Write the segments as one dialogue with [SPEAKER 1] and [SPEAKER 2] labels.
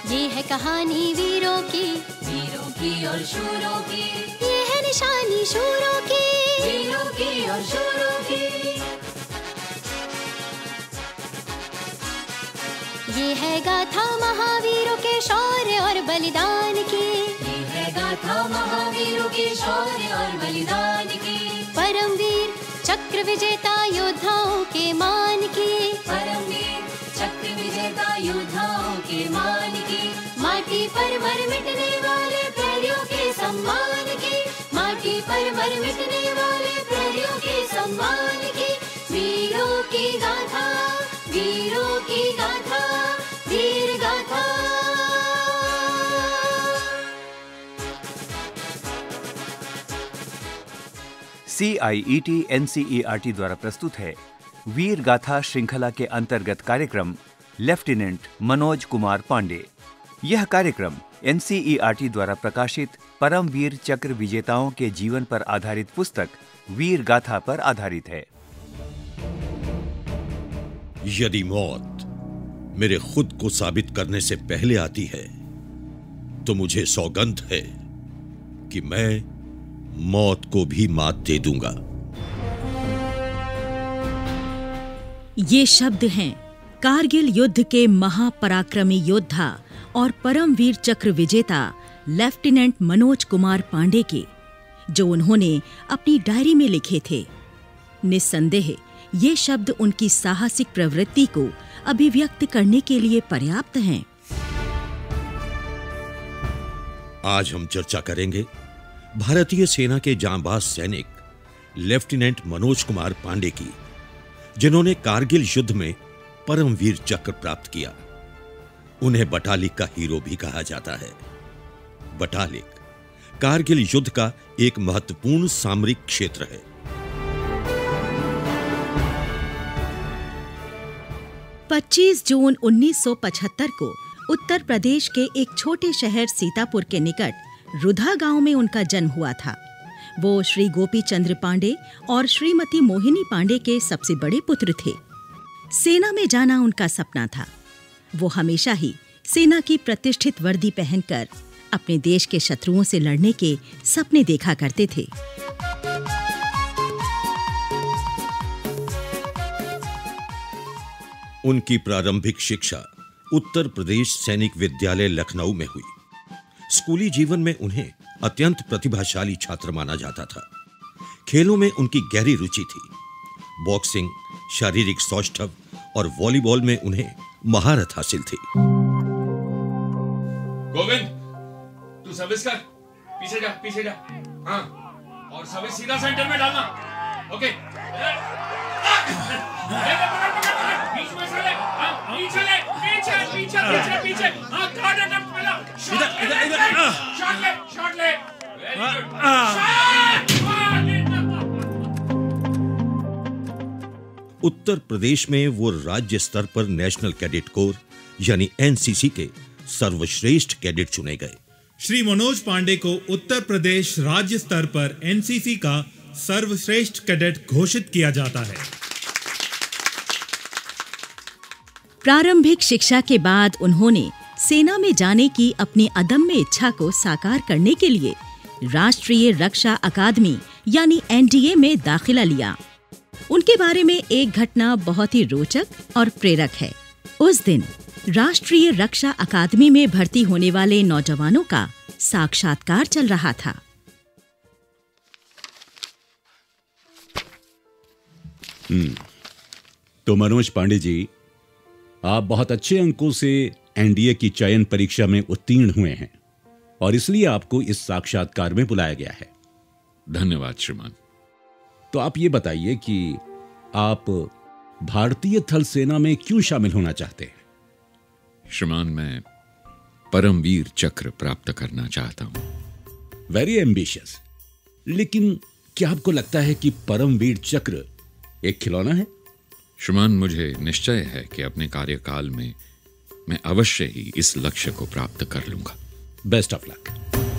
[SPEAKER 1] ये है कहानी वीरों की
[SPEAKER 2] और शूरों की।
[SPEAKER 1] ये है निशानी शूरों की
[SPEAKER 2] और शूरों की।
[SPEAKER 1] ये है गाथा महावीरों के शौर्य और बलिदान की।
[SPEAKER 2] ये है गाथा महावीरों के शौर्य और बलिदान की।
[SPEAKER 1] परमवीर चक्र विजेता योद्धाओं के मान की।
[SPEAKER 2] परमवीर चक्र विजेता योद्धाओं के मान की। माटी पर मर मिटने वाले प्रहरियों के सम्मान की। माटी पर मर मिटने वाले प्रहरियों के सम्मान की। वीरों की गाथा, वीरों की गाथा, वीर गाथा।
[SPEAKER 3] CIET NCERT द्वारा प्रस्तुत है वीर गाथा श्रृंखला के अंतर्गत कार्यक्रम लेफ्टिनेंट मनोज कुमार पांडे। यह कार्यक्रम NCERT द्वारा प्रकाशित परमवीर चक्र विजेताओं के जीवन पर आधारित पुस्तक वीर गाथा पर आधारित है।
[SPEAKER 4] यदि मौत मेरे खुद को साबित करने से पहले आती है तो मुझे सौगंध है कि मैं मौत को भी मात दे दूंगा।
[SPEAKER 5] ये शब्द हैं कारगिल युद्ध के महापराक्रमी योद्धा और परमवीर चक्र विजेता लेफ्टिनेंट मनोज कुमार पांडे के, जो उन्होंने अपनी डायरी में लिखे थे। निस्संदेह ये शब्द उनकी साहसिक प्रवृत्ति को अभिव्यक्त करने के लिए पर्याप्त हैं।
[SPEAKER 4] आज हम चर्चा करेंगे भारतीय सेना के जांबाज सैनिक लेफ्टिनेंट मनोज कुमार पांडे की, जिन्होंने कारगिल युद्ध में परमवीर चक्र प्राप्त किया। उन्हें बटालिक का हीरो भी कहा जाता है। बटालिक कारगिल युद्ध का एक महत्वपूर्ण सामरिक क्षेत्र है।
[SPEAKER 5] पच्चीस जून 1975 को उत्तर प्रदेश के एक छोटे शहर सीतापुर के निकट रुधा गांव में उनका जन्म हुआ था। वो श्री गोपी चंद्र पांडे और श्रीमती मोहिनी पांडे के सबसे बड़े पुत्र थे। सेना में जाना उनका सपना था। वो हमेशा ही सेना की प्रतिष्ठित वर्दी पहनकर अपने देश के शत्रुओं से लड़ने के सपने देखा करते थे।
[SPEAKER 4] उनकी प्रारंभिक शिक्षा उत्तर प्रदेश सैनिक विद्यालय लखनऊ में हुई। स्कूली जीवन में उन्हें अत्यंत प्रतिभाशाली छात्र माना जाता था। खेलों में उनकी गहरी रुचि थी। बॉक्सिंग, शारीरिक सौष्ठव और वॉलीबॉल में उन्हें महारत हासिल थी।
[SPEAKER 6] गोविंद, तू सर्विस कर, पीछे जा। हाँ, और सर्विस सीधा सेंटर में डालना। ओके। बीच में से ले, हाँ, पीछे ले, पीछे। हाँ, गार्ड अटैक पहला। शॉट ले। Very good.
[SPEAKER 4] उत्तर प्रदेश में वो राज्य स्तर पर नेशनल कैडेट कोर यानी NCC के सर्वश्रेष्ठ कैडेट चुने गए।
[SPEAKER 7] श्री मनोज पांडे को उत्तर प्रदेश राज्य स्तर पर NCC का सर्वश्रेष्ठ कैडेट घोषित किया जाता है।
[SPEAKER 5] प्रारंभिक शिक्षा के बाद उन्होंने सेना में जाने की अपनी अदम्य इच्छा को साकार करने के लिए राष्ट्रीय रक्षा अकादमी यानी NDA में दाखिला लिया। उनके बारे में एक घटना बहुत ही रोचक और प्रेरक है। उस दिन राष्ट्रीय रक्षा अकादमी में भर्ती होने वाले नौजवानों का साक्षात्कार चल रहा था।
[SPEAKER 8] तो मनोज पांडे जी, आप बहुत अच्छे अंकों से NDA की चयन परीक्षा में उत्तीर्ण हुए हैं और इसलिए आपको इस साक्षात्कार में बुलाया गया है।
[SPEAKER 9] धन्यवाद श्रीमान।
[SPEAKER 8] तो आप ये बताइए कि आप भारतीय थल सेना में क्यों शामिल होना चाहते हैं?
[SPEAKER 9] श्रीमान, मैं परमवीर चक्र प्राप्त करना चाहता हूं।
[SPEAKER 8] Very ambitious. लेकिन क्या आपको लगता है कि परमवीर चक्र एक खिलौना है?
[SPEAKER 9] श्रीमान, मुझे निश्चय है कि अपने कार्यकाल में मैं अवश्य ही इस लक्ष्य को प्राप्त कर लूंगा।
[SPEAKER 8] Best of luck.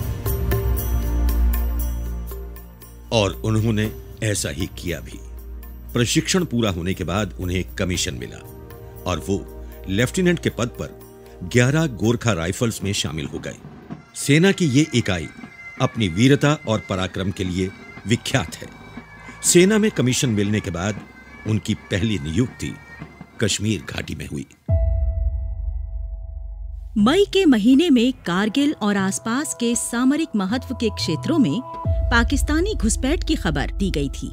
[SPEAKER 4] और उन्होंने ऐसा ही किया भी। प्रशिक्षण पूरा होने के बाद उन्हें कमीशन मिला और वो लेफ्टिनेंट के पद पर 11 गोरखा राइफल्स में शामिल हो गए। सेना की ये इकाई अपनी वीरता और पराक्रम के लिए विख्यात है। सेना में कमीशन मिलने के बाद उनकी पहली नियुक्ति कश्मीर घाटी में हुई।
[SPEAKER 5] मई के महीने में कारगिल और आसपास के सामरिक महत्व के क्षेत्रों में पाकिस्तानी घुसपैठ की खबर दी गई थी।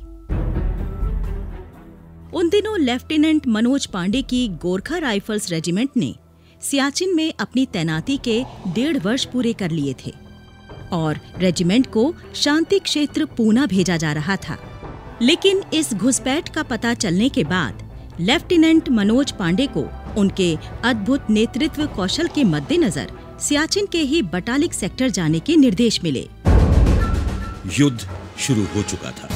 [SPEAKER 5] उन दिनों लेफ्टिनेंट मनोज पांडे की गोरखा राइफल्स रेजिमेंट ने सियाचिन में अपनी तैनाती के 1.5 वर्ष पूरे कर लिए थे और रेजिमेंट को शांति क्षेत्र पूना भेजा जा रहा था। लेकिन इस घुसपैठ का पता चलने के बाद लेफ्टिनेंट मनोज पांडे को उनके अद्भुत नेतृत्व कौशल के मद्देनजर सियाचिन के ही बटालिक सेक्टर जाने के निर्देश मिले।
[SPEAKER 4] युद्ध शुरू हो चुका था।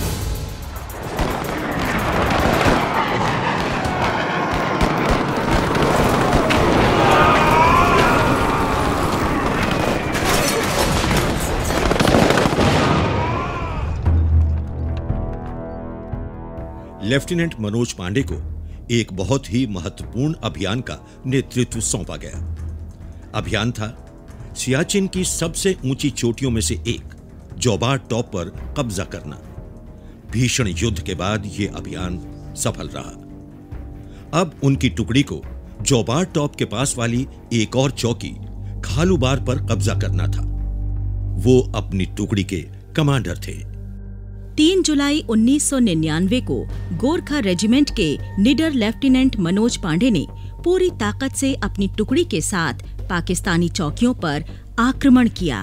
[SPEAKER 4] लेफ्टिनेंट मनोज पांडे को एक बहुत ही महत्वपूर्ण अभियान का नेतृत्व सौंपा गया। अभियान था सियाचिन की सबसे ऊंची चोटियों में से एक जोबार टॉप पर कब्जा करना। भीषण युद्ध के बाद यह अभियान सफल रहा। अब उनकी टुकड़ी को जोबार टॉप के पास वाली एक और चौकी खालूबार पर कब्जा करना था। वो अपनी टुकड़ी के कमांडर थे।
[SPEAKER 5] 3 जुलाई 1999 को गोरखा रेजिमेंट के निडर लेफ्टिनेंट मनोज पांडे ने पूरी ताकत से अपनी टुकड़ी के साथ पाकिस्तानी चौकियों पर आक्रमण किया।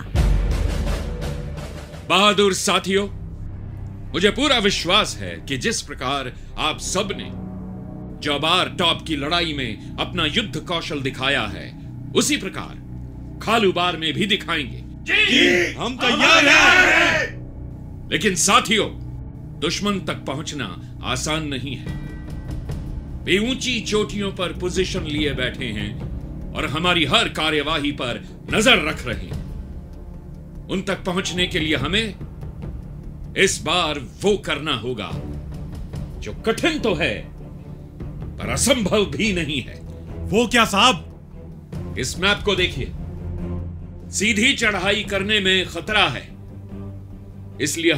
[SPEAKER 9] बहादुर साथियों, मुझे पूरा विश्वास है कि जिस प्रकार आप सब ने जोबार टॉप की लड़ाई में अपना युद्ध कौशल दिखाया है, उसी प्रकार खालूबार में भी दिखाएंगे।
[SPEAKER 6] जी,
[SPEAKER 4] हम तैयार हैं।
[SPEAKER 9] लेकिन साथियों, दुश्मन तक पहुंचना आसान नहीं है। वे ऊंची चोटियों पर पोजीशन लिए बैठे हैं और हमारी हर कार्यवाही पर नजर रख रहे हैं। उन तक पहुंचने के लिए हमें इस बार वो करना होगा जो कठिन तो है पर असंभव भी नहीं है।
[SPEAKER 7] वो क्या साहब?
[SPEAKER 9] इस मैप को देखिए। सीधी चढ़ाई करने में खतरा है, इसलिए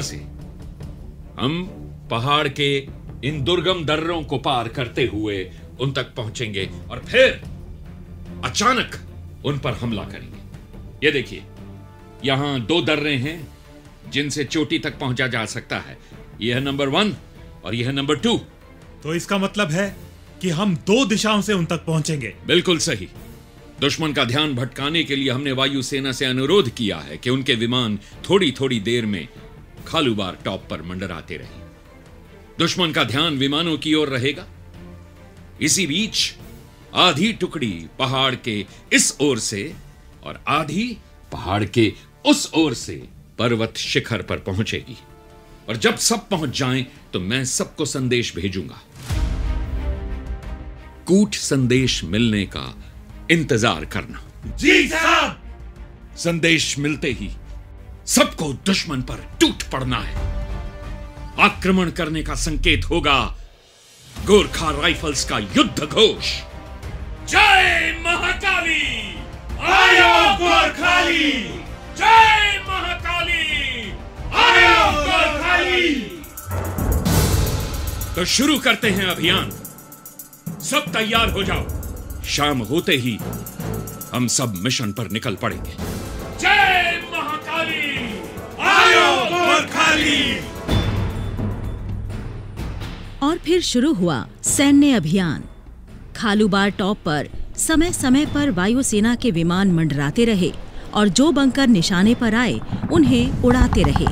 [SPEAKER 9] हम पहाड़ के इन दुर्गम दर्रों को पार करते हुए उन तक पहुंचेंगे और फिर अचानक उन पर हमला करेंगे। ये देखिए, यहां 2 दर्रे हैं जिनसे चोटी तक पहुंचा जा सकता है। यह है नंबर 1 और यह है नंबर 2।
[SPEAKER 7] तो इसका मतलब है कि हम 2 दिशाओं से उन तक पहुंचेंगे।
[SPEAKER 9] बिल्कुल सही। दुश्मन का ध्यान भटकाने के लिए हमने वायुसेना से अनुरोध किया है कि उनके विमान थोड़ी थोड़ी देर में खालूबार टॉप पर मंडराते रहें। दुश्मन का ध्यान विमानों की ओर रहेगा। इसी बीच आधी टुकड़ी पहाड़ के इस ओर से और आधी पहाड़ के उस ओर से पर्वत शिखर पर पहुंचेगी। और जब सब पहुंच जाएं तो मैं सबको संदेश भेजूंगा। कूट संदेश मिलने का इंतजार करना।
[SPEAKER 6] जी साहब।
[SPEAKER 9] संदेश मिलते ही सबको दुश्मन पर टूट पड़ना है। आक्रमण करने का संकेत होगा गोरखा राइफल्स का युद्ध घोष। जय महाकाली!
[SPEAKER 6] आयो गोरखाली!
[SPEAKER 9] जय महाकाली!
[SPEAKER 6] आयो गोरखाली!
[SPEAKER 9] तो शुरू करते हैं अभियान। सब तैयार हो जाओ। शाम होते ही हम सब मिशन पर निकल पड़ेंगे।
[SPEAKER 6] जय महाकाली! आयो गोरखाली!
[SPEAKER 5] और फिर शुरू हुआ सैन्य अभियान। खालूबार टॉप पर समय समय पर वायुसेना के विमान मंडराते रहे और जो बंकर निशाने पर आए उन्हें उड़ाते रहे।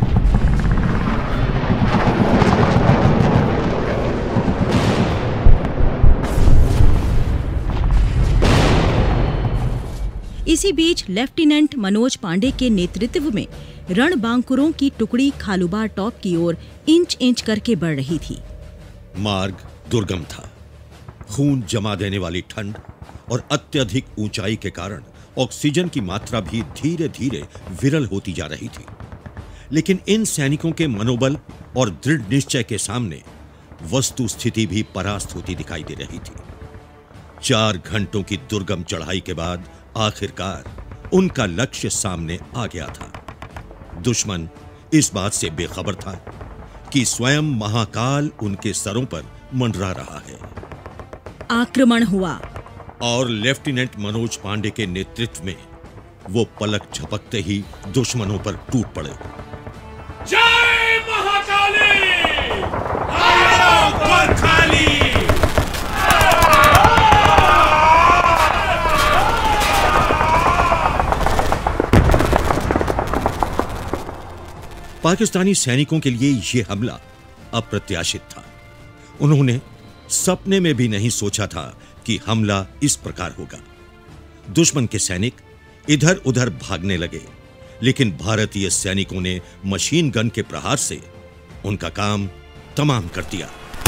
[SPEAKER 5] इसी बीच लेफ्टिनेंट मनोज पांडे के नेतृत्व में रणबांकुरों की टुकड़ी खालूबार टॉप की ओर इंच इंच करके बढ़ रही थी।
[SPEAKER 4] मार्ग दुर्गम था। खून जमा देने वाली ठंड और अत्यधिक ऊंचाई के कारण ऑक्सीजन की मात्रा भी धीरे धीरे विरल होती जा रही थी। लेकिन इन सैनिकों के मनोबल और दृढ़ निश्चय के सामने वस्तु स्थिति भी परास्त होती दिखाई दे रही थी। 4 घंटों की दुर्गम चढ़ाई के बाद आखिरकार उनका लक्ष्य सामने आ गया था। दुश्मन इस बात से बेखबर था कि स्वयं महाकाल उनके सरों पर मंडरा रहा है।
[SPEAKER 5] आक्रमण हुआ
[SPEAKER 4] और लेफ्टिनेंट मनोज पांडे के नेतृत्व में वो पलक झपकते ही दुश्मनों पर टूट पड़े।
[SPEAKER 6] जय महाकाली! गोरखाली!
[SPEAKER 4] पाकिस्तानी सैनिकों के लिए यह हमला अप्रत्याशित था। उन्होंने सपने में भी नहीं सोचा था कि हमला इस प्रकार होगा। दुश्मन के सैनिक इधर उधर भागने लगे, लेकिन भारतीय सैनिकों ने मशीन गन के प्रहार से उनका काम तमाम कर दिया।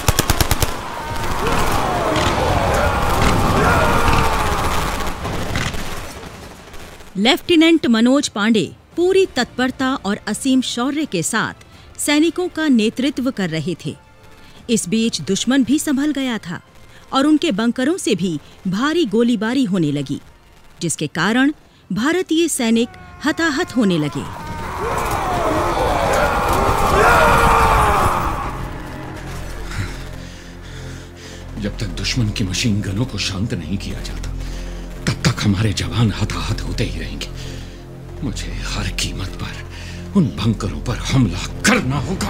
[SPEAKER 5] लेफ्टिनेंट मनोज पांडे पूरी तत्परता और असीम शौर्य के साथ सैनिकों का नेतृत्व कर रहे थे। इस बीच दुश्मन भी संभल गया था और उनके बंकरों से भी भारी गोलीबारी होने लगी, जिसके कारण भारतीय सैनिक हताहत होने लगे।
[SPEAKER 9] जब तक दुश्मन की मशीन गनों को शांत नहीं किया जाता, तब तक हमारे जवान हताहत होते ही रहेंगे। मुझे हर कीमत पर उन बंकरों पर हमला करना होगा।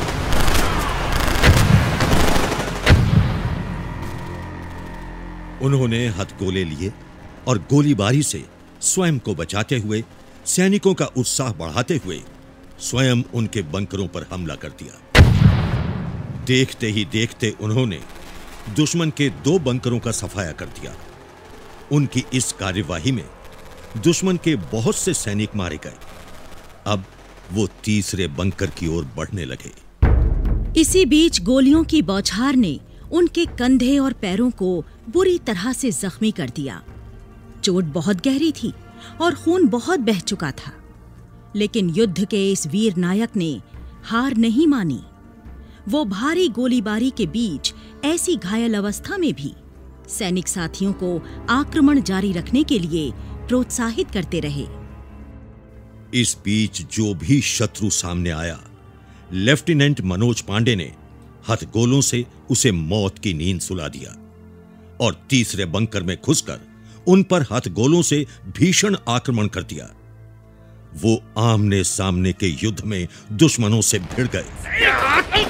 [SPEAKER 4] उन्होंने हथगोले लिए और गोलीबारी से स्वयं को बचाते हुए, सैनिकों का उत्साह बढ़ाते हुए स्वयं उनके बंकरों पर हमला कर दिया। देखते ही देखते उन्होंने दुश्मन के 2 बंकरों का सफाया कर दिया। उनकी इस कार्यवाही में दुश्मन के बहुत से सैनिक मारे गए। अब वो तीसरे बंकर की ओर बढ़ने लगे।
[SPEAKER 5] इसी बीच गोलियों की बौछार ने उनके कंधे और पैरों को बुरी तरह से जख्मी कर दिया। चोट बहुत गहरी थी और खून बहुत बह चुका था, लेकिन युद्ध के इस वीर नायक ने हार नहीं मानी। वो भारी गोलीबारी के बीच ऐसी घायल अवस्था में भी सैनिक साथियों को आक्रमण जारी रखने के लिए प्रोत्साहित करते रहे।
[SPEAKER 4] इस बीच जो भी शत्रु सामने आया, लेफ्टिनेंट मनोज पांडे ने हथगोलों से उसे मौत की नींद सुला दिया और तीसरे बंकर में घुसकर उन पर हथगोलों से भीषण आक्रमण कर दिया। वो आमने सामने के युद्ध में दुश्मनों से भिड़ गए।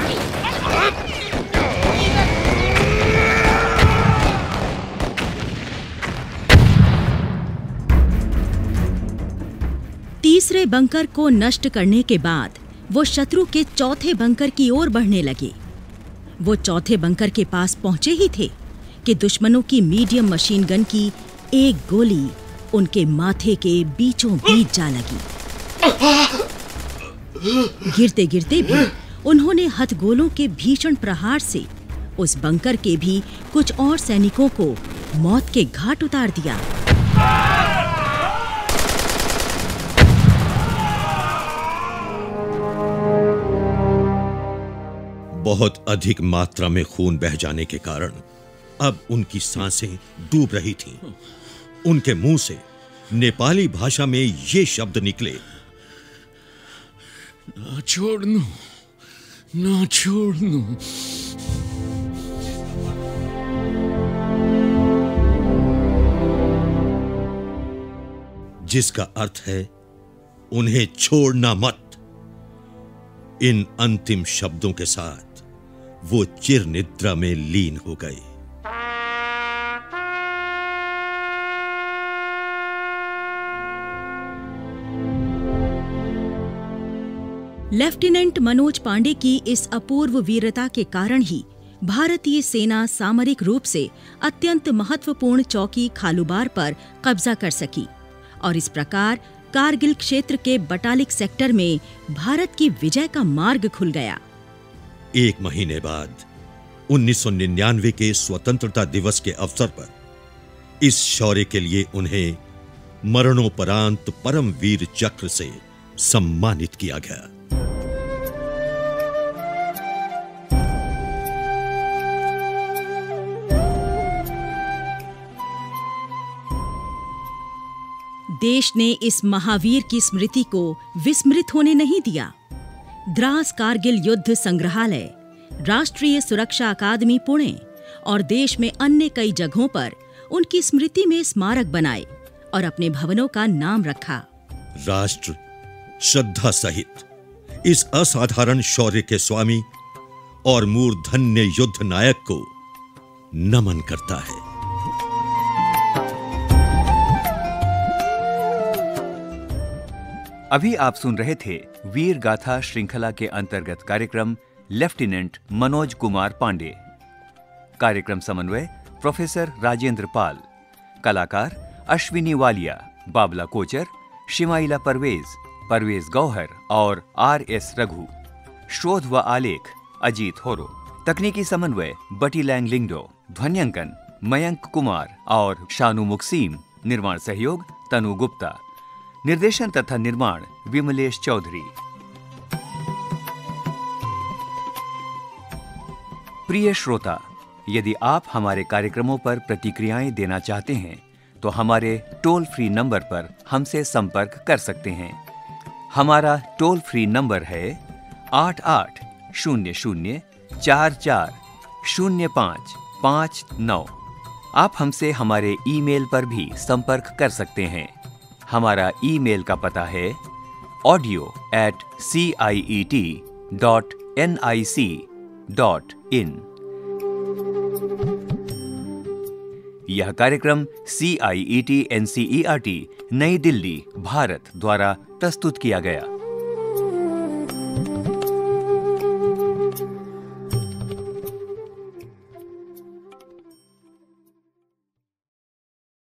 [SPEAKER 5] तीसरे बंकर को नष्ट करने के बाद वो शत्रु के चौथे बंकर की ओर बढ़ने लगे। वो चौथे बंकर के पास पहुंचे ही थे कि दुश्मनों की मीडियम मशीन गन की एक गोली उनके माथे के बीचों बीच जा लगी। गिरते गिरते भी उन्होंने हथगोलों के भीषण प्रहार से उस बंकर के भी कुछ और सैनिकों को मौत के घाट उतार दिया।
[SPEAKER 4] बहुत अधिक मात्रा में खून बह जाने के कारण अब उनकी सांसें डूब रही थीं। उनके मुंह से नेपाली भाषा में ये शब्द निकले,
[SPEAKER 9] ना छोड़नू, ना छोड़नू।
[SPEAKER 4] जिसका अर्थ है उन्हें छोड़ना मत। इन अंतिम शब्दों के साथ वो चिर निद्रा में लीन हो गए।
[SPEAKER 5] लेफ्टिनेंट मनोज पांडे की इस अपूर्व वीरता के कारण ही भारतीय सेना सामरिक रूप से अत्यंत महत्वपूर्ण चौकी खालूबार पर कब्जा कर सकी और इस प्रकार कारगिल क्षेत्र के बटालिक सेक्टर में भारत की विजय का मार्ग खुल गया।
[SPEAKER 4] 1 महीने बाद 1999 के स्वतंत्रता दिवस के अवसर पर इस शौर्य के लिए उन्हें मरणोपरांत परमवीर चक्र से सम्मानित किया गया।
[SPEAKER 5] देश ने इस महावीर की स्मृति को विस्मृत होने नहीं दिया। द्रास कारगिल युद्ध संग्रहालय, राष्ट्रीय सुरक्षा अकादमी पुणे और देश में अन्य कई जगहों पर उनकी स्मृति में स्मारक बनाए और अपने भवनों का नाम रखा।
[SPEAKER 4] राष्ट्र श्रद्धा सहित इस असाधारण शौर्य के स्वामी और मूर्धन्य युद्ध नायक को नमन करता है।
[SPEAKER 3] अभी आप सुन रहे थे वीर गाथा श्रृंखला के अंतर्गत कार्यक्रम लेफ्टिनेंट मनोज कुमार पांडे। कार्यक्रम समन्वय प्रोफेसर राजेंद्र पाल, कलाकार अश्विनी वालिया, बाबला कोचर, शिमाइला परवेज, परवेज गौहर और आर.एस. रघु। शोध व आलेख अजीत होरो। तकनीकी समन्वय बटी लैंग लिंगडो। ध्वन्यांकन मयंक कुमार और शानु मुक्सीम। निर्माण सहयोग तनु गुप्ता। निर्देशन तथा निर्माण विमलेश चौधरी। प्रिय श्रोता, यदि आप हमारे कार्यक्रमों पर प्रतिक्रियाएं देना चाहते हैं तो हमारे टोल फ्री नंबर पर हमसे संपर्क कर सकते हैं। हमारा टोल फ्री नंबर है 8800440559। आप हमसे हमारे ईमेल पर भी संपर्क कर सकते हैं। हमारा ईमेल का पता है audio@ciet.nic.in। यह कार्यक्रम CIET NCERT नई दिल्ली, भारत द्वारा प्रस्तुत किया गया।